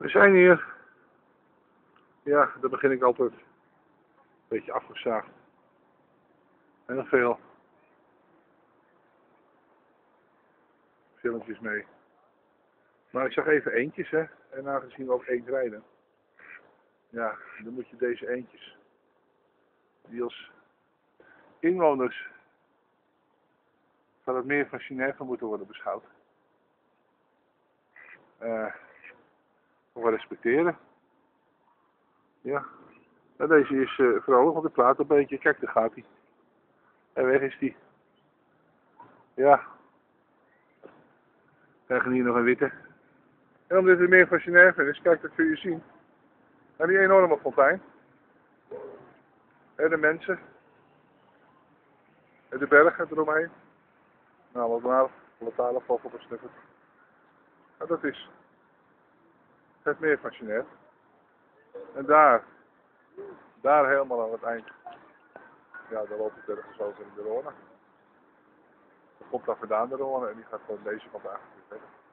We zijn hier. Ja, daar begin ik altijd. Een beetje afgezaagd. En nog veel filmpjes mee. Maar ik zag even eendjes, hè. En aangezien we ook eend rijden. Ja, dan moet je deze eendjes, die als inwoners van het meer van Genève moeten worden beschouwd, wel respecteren. Ja. En deze is vrolijk, want hij praat een beetje. Kijk, daar gaat hij. En weg is hij. Ja. We krijgen hier nog een witte. En omdat het meer van Genève is, kijk, dat kun je zien. En die enorme fontein. En de mensen. En de bergen eromheen. Nou, wat maar. Alle talen valt op een snuffert. En dat is het meer van Genève. En daar helemaal aan het eind. Ja, daar loopt het ergens over in de Rhône. Er komt daar vandaan de Rhône en die gaat gewoon deze kant eigenlijk verder.